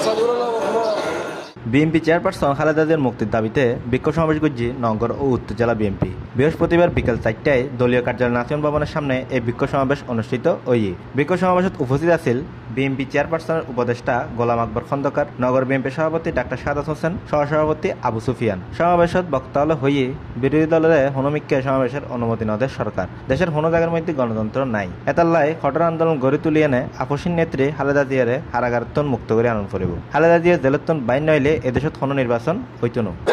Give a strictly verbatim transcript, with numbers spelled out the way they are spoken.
BNP chairperson Khaleda জিয়ার মুক্তির দাবিতে বিক্ষোভ সমাবেশ করছে নওগাঁ ও উত্তর জেলা বিএনপি। বৃহস্পতিবার বিকেল চারটায় দলীয় কার্যালয় নাসিম ভবনের সামনে এই বিক্ষোভ সমাবেশ অনুষ্ঠিত হয়ে বিক্ষোভ সমাবেশত উপস্থিত আছিল বিএনপি চেয়ারপারসনের উপদেষ্টা গোলাম আকবর খন্দকার, নগর বিএনপি সভাপতি ডাক্তার সাদাত হোসেন, সহসভাপতি আবু সুফিয়ান। সমাবেশত বক্তব্য হয়ে বিরোধী দলের হনুমিককে সমাবেশের অনুমতি নদে সরকার। দেশের হনু জায়গার মধ্যে গণতন্ত্র নাই, এতাল্লাই কঠোর আন্দোলন গড়ে তুলি এনে আপসীন নেত্রী খালেদা জিয়ারে হারাগারতন মুক্ত করে আনন্দ করিব। খালেদা জিয়া জেলতন বাইন নইলে এদেশত হনু নির্বাচন হইত না।